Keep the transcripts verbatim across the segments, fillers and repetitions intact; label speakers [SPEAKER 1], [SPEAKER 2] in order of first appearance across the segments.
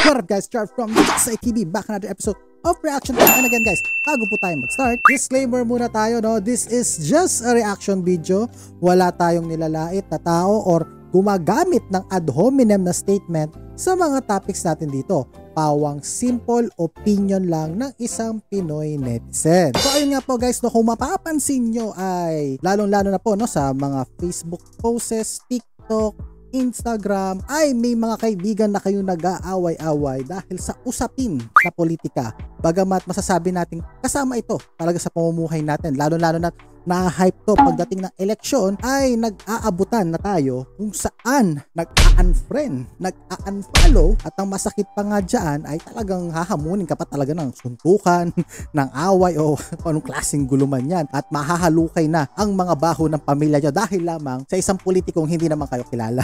[SPEAKER 1] What up guys, Char from ghesai T V, back another episode of Reaction Time. And again guys, bago po tayo mag-start, disclaimer muna tayo, no? This is just a reaction video. Wala tayong nilalait na tao or gumagamit ng ad hominem na statement sa mga topics natin dito. Pawang simple opinion lang ng isang Pinoy netizen. So ayun nga po guys, no, kung mapapansin nyo ay lalong-lalo na po, no, sa mga Facebook posts, TikTok, Instagram, ay may mga kaibigan na kayong nag-aaway-away dahil sa usapin na politika. Bagamat masasabi natin kasama ito talaga sa pamumuhay natin, lalo-lalo na na-hype to pagdating ng eleksyon, ay nag-aabutan na tayo kung saan nag-Unfriend, nag-Unfollow, at ang masakit pa nga dyan ay talagang hahamunin ka pa talaga ng suntukan, ng away o anong klaseng guluman yan, at mahahalukay na ang mga baho ng pamilya nyo dahil lamang sa isang politikong hindi naman kayo kilala.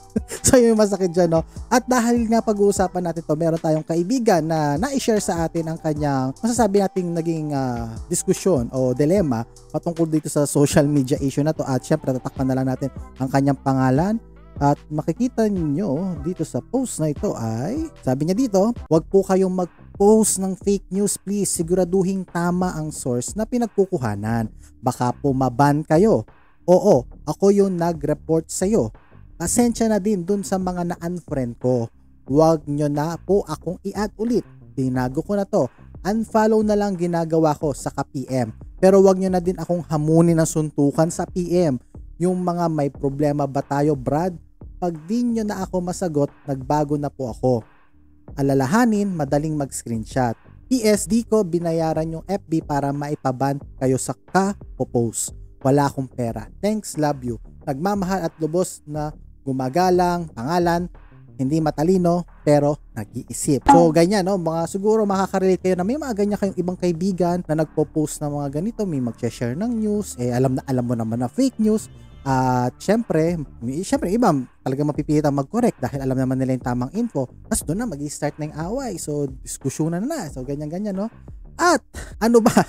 [SPEAKER 1] So yun yung masakit dyan, no? At dahil nga pag-uusapan natin to, meron tayong kaibigan na na-share sa atin ang kanyang masasabi nating naging uh, diskusyon o dilema patungkol dito sa social media issue na to. At syempre tatakpan na lang natin ang kanyang pangalan. At makikita niyo dito sa post na ito ay sabi niya dito, wag po kayong mag-post ng fake news please, siguraduhin tama ang source na pinagkukuhanan, baka po maban kayo. Oo, ako yung nag-report sa'yo. Pasensya na din dun sa mga na-unfriend ko. Huwag nyo na po akong i-add ulit. Tinago ko na to. Unfollow na lang ginagawa ko sa P M. Pero huwag nyo na din akong hamunin ng suntukan sa P M. Yung mga may problema ba tayo, Brad? Pag di nyo na ako masagot, nagbago na po ako. Alalahanin, madaling mag-screenshot. P S D ko binayaran yung F B para maipaban kayo sa ka-post. Wala akong pera. Thanks, love you. Nagmamahal at lubos na gumagalang, pangalan, hindi matalino, pero nag-iisip. So, ganyan, no? Mga, siguro makaka-relate kayo na may mga ganyan kayong ibang kaibigan na nagpo-post ng mga ganito, may mag-share ng news, eh, alam na, alam mo naman na fake news. At, uh, syempre, syempre, iba, talaga mapipilitan mag-correct dahil alam naman nila yung tamang info. Tapos doon na, mag-i-start na yung away. So, diskusyonan na na. So, ganyan-ganyan, no? At, ano ba?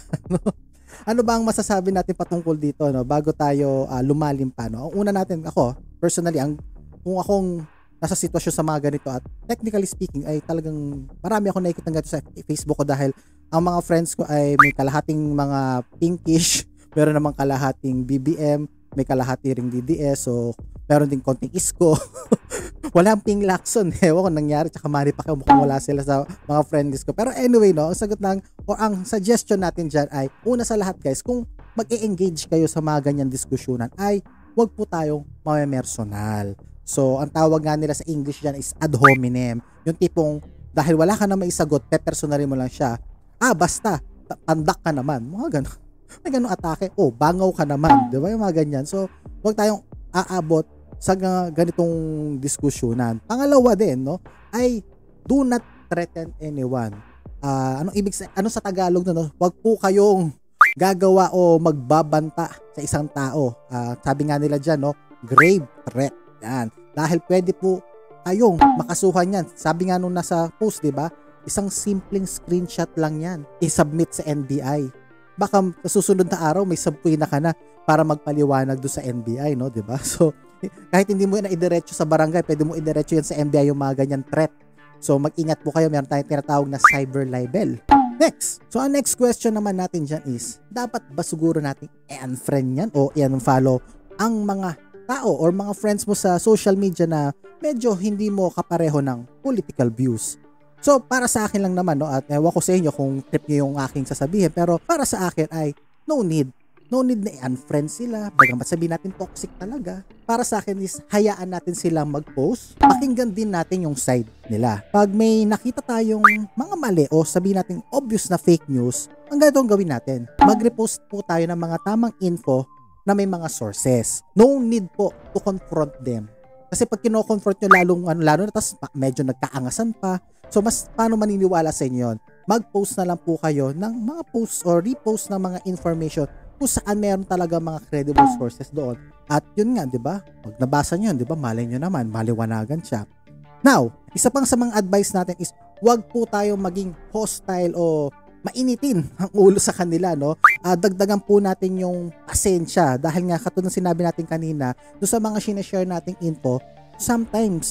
[SPEAKER 1] Ano ba ang masasabi natin patungkol dito, no, bago tayo uh, lumalim pa, no? Ang una natin, ako personally, ang kung akong nasa sitwasyon sa mga ganito, at technically speaking ay talagang marami akong nakikita ng ganito sa Facebook ko dahil ang mga friends ko ay may kalahating mga pinkish, meron namang kalahating B B M, may kalahati ring D D S, so meron din konting Isko. Walang ping Lacson, ewan ko nangyari, tsaka Mari pa kayo, mukhang wala sila sa mga friends ko. Pero anyway, no, ang sagot ng, o ang suggestion natin dyan ay, una sa lahat guys, kung mag-e-engage kayo sa mga ganyan diskusyonan, ay wag po tayong mamemersonal. So, ang tawag nga nila sa English dyan is ad hominem. Yung tipong, dahil wala ka na maisagot, pe-personalin mo lang siya. Ah, basta, pandak ka naman. Mga gano'n. May gano'ng atake. Oh, bangaw ka naman. Di ba? Yung mga ganyan. So, wag tayong aabot sa ganitong diskusyonan. Pangalawa din, no, ay do not threaten anyone. Uh, anong ibig sa ano sa Tagalog no? Wag po kayong gagawa o magbabanta sa isang tao. Uh, sabi nga nila diyan, no, grave threat. Yan. Dahil pwede po kayong makasuhan yan. Sabi nga nung nasa post, 'di ba? Isang simpleng screenshot lang yan. I-submit sa N B I. Baka sa susunod na araw may subpoena ka na para magpaliwanag do sa N B I, no, 'di ba? So kahit hindi mo na idiretso sa barangay, pwede mo idiretso yan sa N B I yung mga ganyan threat. So mag-ingat po kayo, meron tayong tinatawag na cyber libel. Next, so ang next question naman natin dyan is, dapat ba siguro natin i-unfriend yan o i-unfollow ang mga tao or mga friends mo sa social media na medyo hindi mo kapareho ng political views? So para sa akin lang naman, no, at ewan ko sa inyo kung trip nyo yung aking sasabihin, pero para sa akin ay no need. No need na i-unfriend sila. Bagamat sabihin natin toxic talaga. Para sa akin is hayaan natin silang mag-post. Pakinggan din natin yung side nila. Pag may nakita tayong mga mali o sabihin natin obvious na fake news, ang ganito ang gawin natin. Mag-repost po tayo ng mga tamang info na may mga sources. No need po to confront them. Kasi pag kino-confront nyo lalong ano, lalo na tas medyo nagkaangasan pa. So mas paano maniniwala sa inyo yun? Mag-post na lang po kayo ng mga posts or repost ng mga information kung saan meron talaga mga credible sources doon. At yun nga, di ba? Pag nabasa nyo yun, di ba? Malay nyo naman, maliwanagan siya. Now, isa pang sa mga advice natin is, wag po tayo maging hostile o mainitin ang ulo sa kanila, no? Uh, dagdagan po natin yung pasensya. Dahil nga, katulad ng sinabi natin kanina, doon sa mga sinashare nating info, sometimes,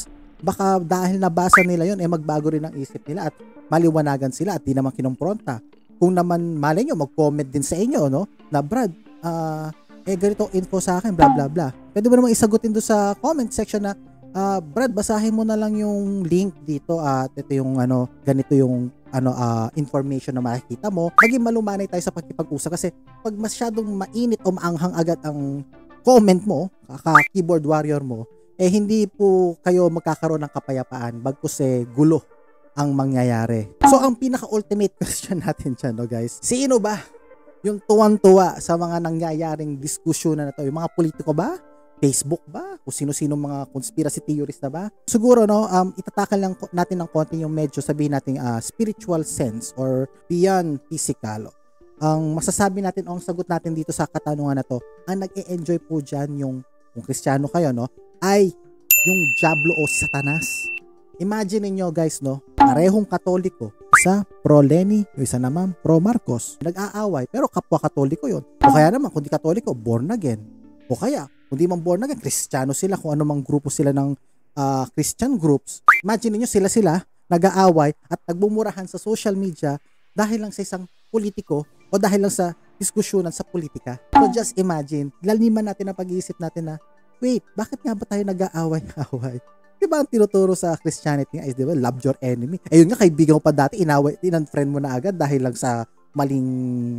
[SPEAKER 1] baka dahil nabasa nila yon eh magbago rin ang isip nila at maliwanagan sila at di naman kinumpronta. Kung naman malay nyo, mag-comment din sa inyo, no? Na Brad, ah, uh, eh ganito info sa akin, bla bla bla. Pwede mo naman isagutin doon sa comment section na, uh, Brad, basahin mo na lang yung link dito at ito yung ano, ganito yung ano uh, information na makikita mo. Maging malumanay tayo sa pagkipag-usap kasi pag masyadong mainit o maanghang agad ang comment mo, kaka-keyboard warrior mo, eh hindi po kayo magkakaroon ng kapayapaan bagkus eh gulo ang mangyayari. So ang pinaka-ultimate question natin dyan, no guys, sino ba yung tuwang-tuwa sa mga nangyayaring diskusyon na to? Yung mga politiko ba? Facebook ba? Kung sino-sino mga conspiracy theorist na ba? Siguro no, um, itatakal lang natin ng konti yung medyo sabihin natin uh, spiritual sense or beyond physical. Ang masasabi natin o ang sagot natin dito sa katanungan na to, ang nag-e-enjoy po dyan yung, kung Kristiyano kayo, no, ay yung Diablo o Satanas. Imagine niyo guys, no, parehong Katoliko, isa pro Leni, yung isa naman pro Marcos. Nag-aaway, pero kapwa Katoliko yun. O kaya naman, kung di Katoliko, born again. O kaya, kung di man born again, Kristiyano sila, kung anumang grupo sila ng uh, Christian groups. Imagine niyo sila-sila, nag-aaway at nagbumurahan sa social media dahil lang sa isang politiko o dahil lang sa diskusyonan sa politika. So just imagine, laliman natin ang pag-iisip natin na, wait, bakit nga ba tayo nag-aaway-away? Diba ang tinuturo sa Christianity nga is, diba, love your enemy. Ayun nga, kaibigan mo pa dati, inaway, in-unfriend mo na agad dahil lang sa maling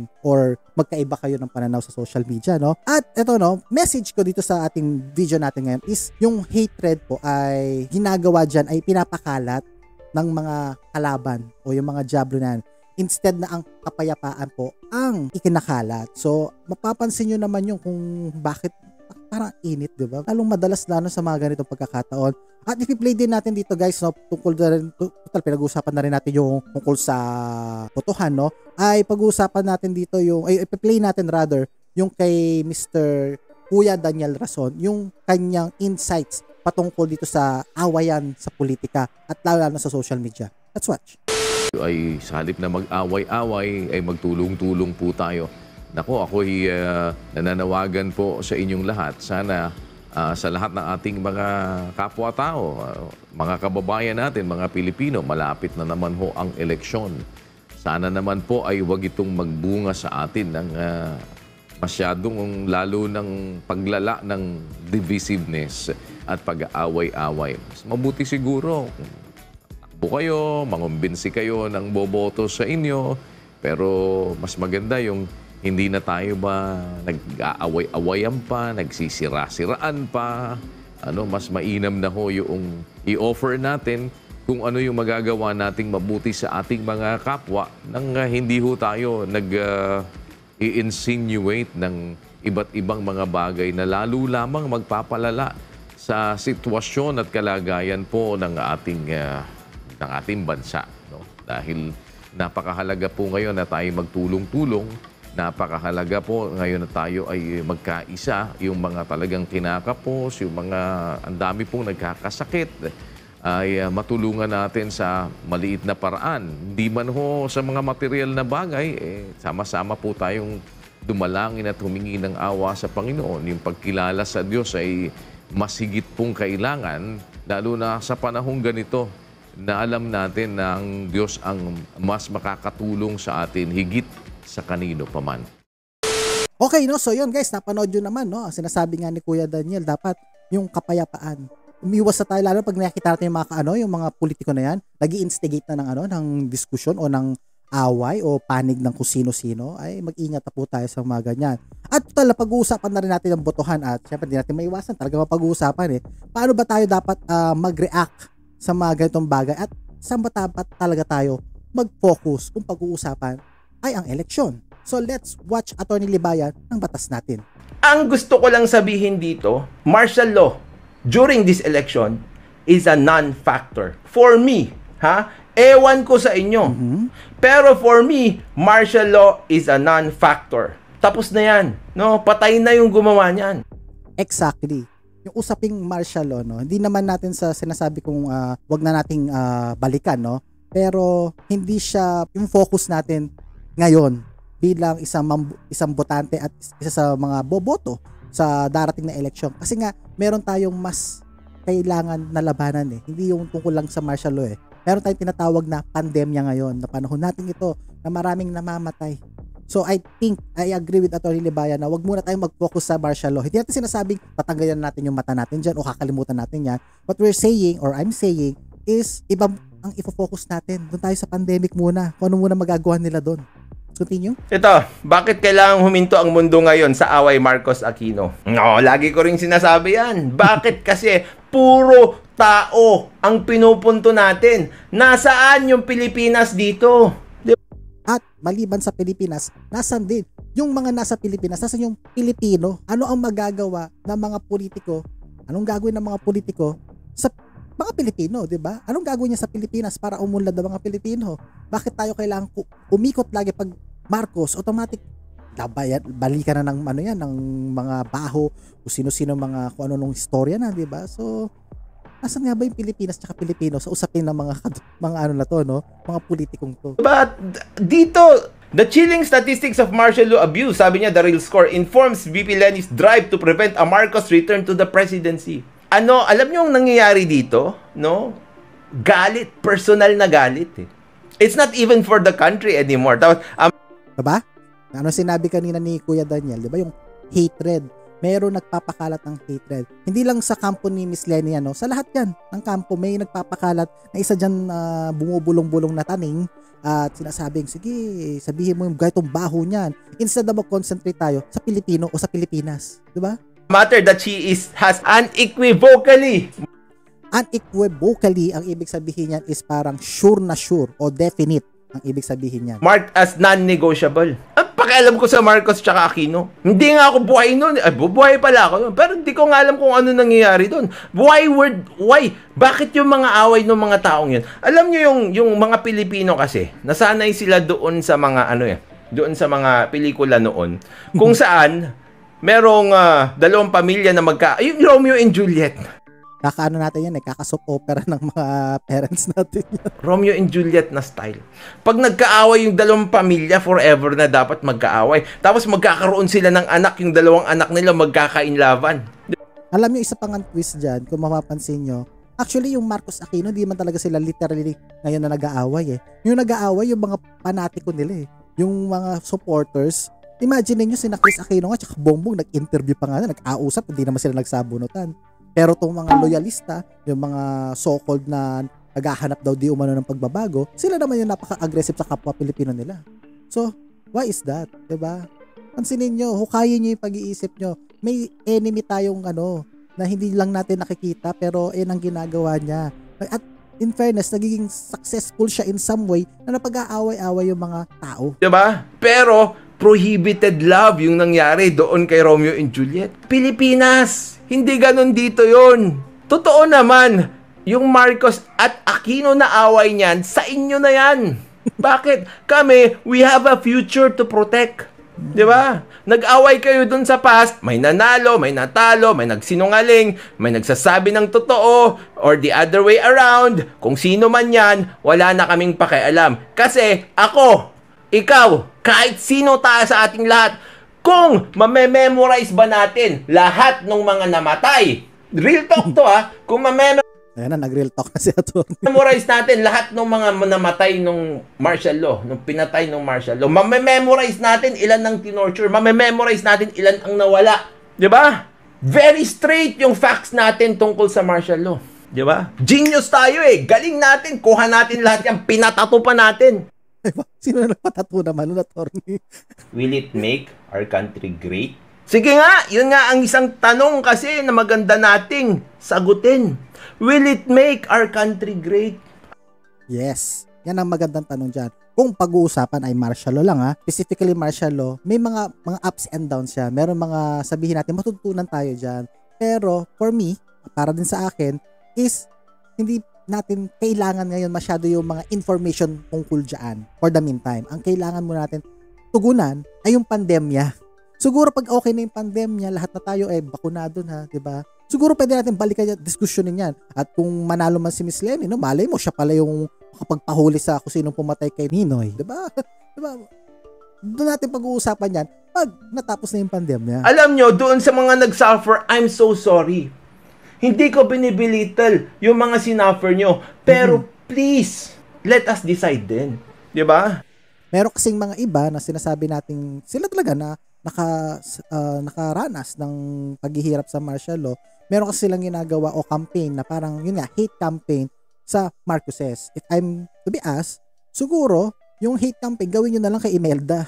[SPEAKER 1] or magkaiba kayo ng pananaw sa social media, no? At ito, no, message ko dito sa ating video natin ngayon is yung hatred po ay ginagawa dyan, ay pinapakalat ng mga kalaban o yung mga Diablo na yan. Instead na ang kapayapaan po ang ikinakalat. So, mapapansin nyo naman yung kung bakit parang init, di ba? Lalong madalas lalo sa mga ganitong pagkakataon. At i-play din natin dito guys, no, tungkol na rin, total pinag-uusapan na rin natin yung tungkol sa botohan, no? Ay pag-uusapan natin dito yung, ay i-play natin rather, yung kay Mister Kuya Daniel Rason, yung kanyang insights patungkol dito sa awayan sa politika at lalo na sa social media. Let's watch.
[SPEAKER 2] Ay sa halip na mag-away-away ay magtulong-tulong po tayo. Nako, ako'y uh, nananawagan po sa inyong lahat. Sana uh, sa lahat ng ating mga kapwa-tao, uh, mga kababayan natin, mga Pilipino, malapit na naman ho ang eleksyon. Sana naman po ay wag itong magbunga sa atin ng uh, masyadong lalo ng paglala ng divisiveness at pag-aaway-away. Mas mabuti siguro po kayo, mangumbinsi kayo ng boboto sa inyo, pero mas maganda yung hindi na tayo ba nag-aaway-awayan pa, nagsisira-siraan pa. Ano, mas mainam na ho yung i-offer natin kung ano yung magagawa nating mabuti sa ating mga kapwa nang uh, hindi ho tayo nag-i-insinuate uh, ng iba't ibang mga bagay na lalo lamang magpapalala sa sitwasyon at kalagayan po ng ating uh, ng ating bansa, no? Dahil napakahalaga po ngayon na tayo magtulong-tulong, napakahalaga po ngayon na tayo ay magkaisa, yung mga talagang kinakapos, yung mga ang dami pong nagkakasakit, ay uh, matulungan natin sa maliit na paraan. Hindi man ho sa mga material na bagay, eh, sama-sama po tayong dumalangin at humingi ng awa sa Panginoon. Yung pagkilala sa Diyos ay mas higit pong kailangan, lalo na sa panahong ganito, na alam natin na ang Diyos ang mas makakatulong sa atin higit sa kanino paman.
[SPEAKER 1] Okay, no? So yun guys, napanood yun naman, no? Sinasabi nga ni Kuya Daniel, dapat yung kapayapaan. Umiwas na tayo, lalo pag nakikita natin yung mga, ano, yung mga politiko na yan, nag-i-instigate na ng, ano, ng diskusyon o ng away o panig ng kung sino-sino, ay mag-ingat na po tayo sa mga ganyan. At tala, pag-uusapan na rin natin ang botohan at syempre hindi natin maiwasan, talaga mapag-uusapan eh. Paano ba tayo dapat uh, mag-react sa mga ganitong bagay at saan ba dapat talaga tayo mag-focus kung pag-uusapan ay ang eleksyon. So let's watch Attorney Libayan ng Batas Natin.
[SPEAKER 3] Ang gusto ko lang sabihin dito, martial law during this election is a non-factor. For me, ha? Ewan ko sa inyo. Mm-hmm. Pero for me, martial law is a non-factor. Tapos na yan. No? Patay na yung gumawa niyan.
[SPEAKER 1] Exactly. Yung usaping martial law, no, hindi naman natin sa sinasabi kong uh, wag na nating uh, balikan, no, pero hindi siya yung focus natin ngayon bilang isang isang botante at isa sa mga boboto sa darating na eleksyon. Kasi nga meron tayong mas kailangan na labanan eh. Hindi yung tungkol lang sa martial law eh. Meron tayong tinatawag na pandemya ngayon, na panahon natin ito, na maraming namamatay. So I think, I agree with Atty. Libayan na wag muna tayong mag-focus sa martial law. Hindi natin sinasabing tatanggalan natin yung mata natin dyan o kakalimutan natin yan. What we're saying, or I'm saying, is iba ang ifo-focus natin. Doon tayo sa pandemic muna. Kung ano muna magagawa nila doon. Continue.
[SPEAKER 3] Ito, bakit kailangang huminto ang mundo ngayon sa away Marcos Aquino? No, lagi ko ring sinasabi yan. Bakit? Kasi puro tao ang pinupunto natin. Nasaan yung Pilipinas dito?
[SPEAKER 1] At maliban sa Pilipinas, nasan din yung mga nasa Pilipinas, nasan yung Pilipino? Ano ang magagawa ng mga politiko? Anong gagawin ng mga politiko sa mga Pilipino, 'di ba? Anong gagawin niya sa Pilipinas para umunlad ang mga Pilipino? Bakit tayo kailangan umikot lagi pag Marcos, automatic labayan, balikan na ng ano yan, ng mga baho, o sino-sino mga kung ano nung istorya na, 'di ba? So asan nga ba yung Pilipinas at Pilipino sa usapin ng mga mga ano na to, no? Mga politikong to.
[SPEAKER 3] But dito, the chilling statistics of martial law abuse, sabi niya, the real score informs V P Leni's drive to prevent a Marcos return to the presidency. Ano, alam niyo ang nangyayari dito, no? Galit, personal na galit eh. It's not even for the country anymore. Tapos, um,
[SPEAKER 1] diba? Ano sinabi kanina ni Kuya Daniel, diba? Yung hatred. Meron nagpapakalat ng hatred. Hindi lang sa kampo ni Miss Leni, ano, sa lahat yan ng kampo may nagpapakalat na isa dyan uh, bumubulong-bulong na taning at uh, sinasabing, sige, sabihin mo yung gaytong baho niyan. Instead na mag-concentrate tayo sa Pilipino o sa Pilipinas. Diba?
[SPEAKER 3] Matter that she is has unequivocally
[SPEAKER 1] unequivocally, ang ibig sabihin niyan is parang sure na sure o definite ang ibig sabihin niyan.
[SPEAKER 3] Marked as non-negotiable. Ang pakialam ko sa Marcos tsaka Aquino. Hindi nga ako buhay noon. Ay, buhay pala ako noon. Pero hindi ko nga alam kung ano nangyayari doon. Why word, why? Bakit yung mga away ng mga taong yun? Alam niyo yung, yung mga Pilipino kasi, nasanay sila doon sa mga ano eh, doon sa mga pelikula noon. Kung saan, merong uh, dalawang pamilya na magka, yung Romeo and Juliet.
[SPEAKER 1] Kakaano natin yan eh, kakasop opera ng mga parents natin yan.
[SPEAKER 3] Romeo and Juliet na style. Pag nagkaaway yung dalawang pamilya, forever na dapat magkaaway. Tapos magkakaroon sila ng anak, yung dalawang anak nila magkakainlaban.
[SPEAKER 1] Alam nyo, isa pang twist dyan, kung mapapansin nyo, actually yung Marcos Aquino, di man talaga sila literally ngayon na nag-aaway eh. Yung nag-aaway, yung mga panatiko nila eh. Yung mga supporters, imagine niyo si Chris Aquino nga, tsaka Bongbong, nag-interview pa nga na, nag-ausap, hindi naman sila nagsabunutan. Pero itong mga loyalista, yung mga so-called na naghahanap daw di umano ng pagbabago, sila naman yung napaka-aggressive sa kapwa Pilipino nila. So, why is that? Diba? Pansinin nyo, hukayin nyo yung pag-iisip nyo. May enemy tayong ano, na hindi lang natin nakikita, pero yan ang ginagawa niya. At in fairness, nagiging successful siya in some way na napag-aaway-away yung mga tao.
[SPEAKER 3] Diba? Pero, prohibited love yung nangyari doon kay Romeo and Juliet. Pilipinas! Hindi ganun dito yon. Totoo naman, yung Marcos at Aquino na away niyan, sa inyo na yan. Bakit? Kami, we have a future to protect. Di ba? Nag-away kayo dun sa past, may nanalo, may natalo, may nagsinungaling, may nagsasabi ng totoo, or the other way around. Kung sino man yan, wala na kaming pakialam. Kasi ako, ikaw, kahit sino tayo sa ating lahat, kung mamememorize ba natin lahat ng mga namatay, real talk to ha, kung mamememorize
[SPEAKER 1] Ayan na, nag-real talk na si Atty.
[SPEAKER 3] memorize natin lahat ng mga namatay nung martial law, nung pinatay nung martial law. Mamememorize natin ilan ang tinorture. Mamememorize natin ilan ang nawala. Di ba? Very straight yung facts natin tungkol sa martial law. Di ba? Genius tayo eh. Galing natin. Kuha natin lahat yan. Pinatato pa natin.
[SPEAKER 1] Sino na nagpatato naman nun, attorney?
[SPEAKER 3] Will it make our country great? Sige nga, yun nga ang isang tanong kasi na maganda nating sagutin. Will it make our country great?
[SPEAKER 1] Yes. Yan ang magandang tanong dyan. Kung pag-uusapan ay martial law lang ha, specifically martial law, may mga mga ups and downs siya. Meron mga sabihin natin, matutunan tayo dyan. Pero for me, para din sa akin, is hindi natin kailangan ngayon masyado yung mga information tungkol dyan for the meantime. Ang kailangan muna natin tugunan ay yung pandemya. Siguro pag okay na yung pandemya, lahat na tayo ay bakunado na, di ba? Siguro pwede natin balikan yung diskusyonin yan. At kung manalo man si Miss Leni, no, malay mo, siya pala yung kapagpahuli sa kung sinong pumatay kay Ninoy. Di ba? Di ba? Doon natin pag-uusapan yan pag natapos na yung pandemya.
[SPEAKER 3] Alam nyo, doon sa mga nag-suffer, I'm so sorry. Hindi ko binibilittle yung mga sinuffer nyo. Pero mm-hmm. please, let us decide din. Di ba?
[SPEAKER 1] Meron kasing mga iba na sinasabi nating sila talaga na naka, uh, nakaranas ng paghihirap sa martial law. Meron kasi silang ginagawa o campaign na parang, yun nga, hate campaign sa Marcoses. If I'm to be asked, siguro, yung hate campaign, gawin nyo na lang kay Imelda.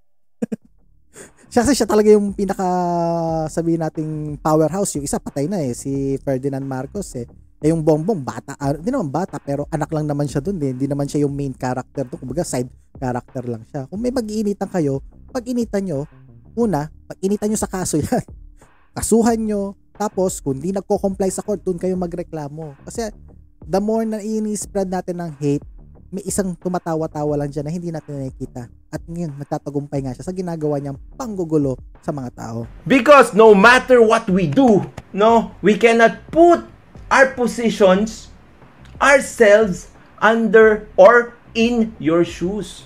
[SPEAKER 1] Siya kasi siya talaga yung pinaka sabihin nating powerhouse. Yung isa patay na eh, si Ferdinand Marcos eh. Eh yung Bongbong, bata, hindi uh, naman bata, pero anak lang naman siya dun eh. Hindi naman siya yung main character doon. Kumbaga side character lang siya. Kung may pag-iinitan kayo, pag-initan nyo, una, pag-initan nyo sa kaso yan. Kasuhan nyo, tapos kung di nagko-comply sa court, dun kayo magreklamo. Kasi the more na ini-spread natin ng hate, may isang tumatawa-tawa lang dyan na hindi natin nakikita. At ngayon, nagtatagumpay nga siya sa ginagawa niyang panggugulo sa mga tao.
[SPEAKER 3] Because no matter what we do, no, we cannot put our positions, ourselves, under or in your shoes.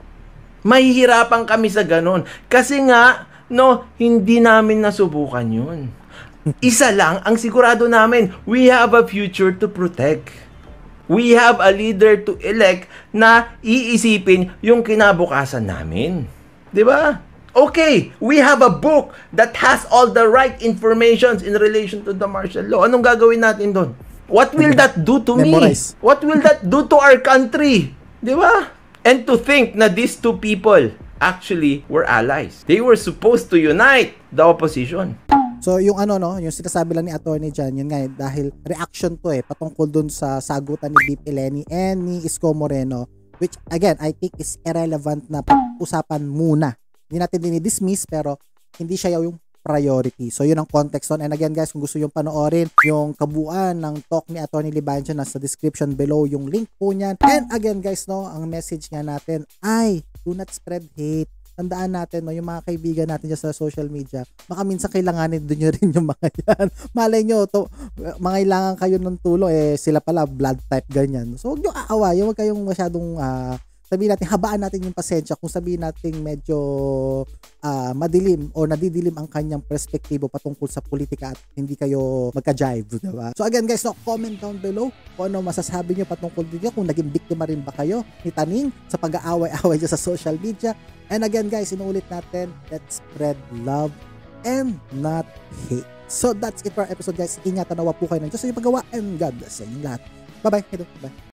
[SPEAKER 3] Mahihirapan kami sa ganon. Kasi nga, no, hindi namin nasubukan yun. Isa lang ang sigurado namin, we have a future to protect. We have a leader to elect na iisipin yung kinabukasan namin. Di ba? Okay, we have a book that has all the right informations in relation to the martial law. Anong gagawin natin doon? What will that do to me?
[SPEAKER 1] Memorize.
[SPEAKER 3] What will that do to our country? Di ba? And to think na these two people actually were allies. They were supposed to unite the opposition.
[SPEAKER 1] So yung ano no, yung sinasabi lang ni attorney dyan, yun nga eh, dahil reaction to eh, patungkol dun sa sagutan ni B P Leni and ni Isko Moreno, which again, I think is irrelevant na usapan muna. Hindi natin dinidismiss pero hindi siya yung priority. So yun ang context on. And again guys, kung gusto yung panoorin yung kabuuan ng talk ni attorney Libancio, nasa description below yung link po niyan. And again guys, no, ang message nga natin ay do not spread hate. Tandaan natin, no, yung mga kaibigan natin dyan sa social media, baka minsan kailanganin doon nyo rin yung mga yan. Malay nyo, to, mangailangan kayo ng tulong, eh sila pala blood type, ganyan. So huwag nyo aawayin, huwag kayong masyadong uh, sabihin natin, habaan natin yung pasensya kung sabihin natin medyo uh, madilim o nadidilim ang kanyang perspektibo patungkol sa politika at hindi kayo magka-jive, diba? So again guys, no, comment down below kung ano masasabi nyo patungkol dito, kung naging biktima rin ba kayo ni Taning sa pag-aaway-aaway dyan sa social media. And again guys, inuulit natin, let's spread love and not hate. So that's it for our episode guys. Ingatan, nawa po kayo ng Diyos sa inyong paggawa and God bless sa inyong lahat. Bye bye. Bye.